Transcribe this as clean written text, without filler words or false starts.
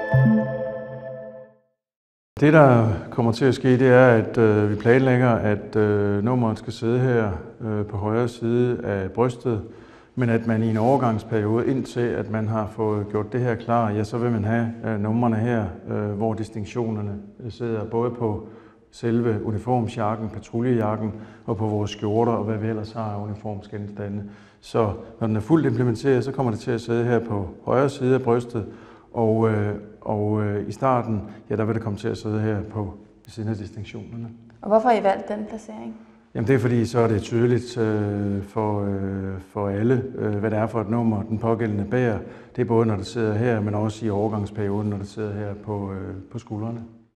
Det, der kommer til at ske, det er, at vi planlægger, at nummeret skal sidde her på højre side af brystet, men at man i en overgangsperiode, indtil at man har fået gjort det her klar, ja, så vil man have numrene her, hvor distinktionerne sidder både på selve uniformsjakken, patruljejakken og på vores skjorter og hvad vi ellers har af uniformsgenstande. Så når den er fuldt implementeret, så kommer det til at sidde her på højre side af brystet, og i starten, ja, der vil det komme til at sidde her på siden af distinktionerne. Og hvorfor har I valgt den placering? Jamen det er fordi, så er det tydeligt for alle, hvad det er for et nummer, den pågældende bærer. Det er både når det sidder her, men også i overgangsperioden, når det sidder her på skuldrene.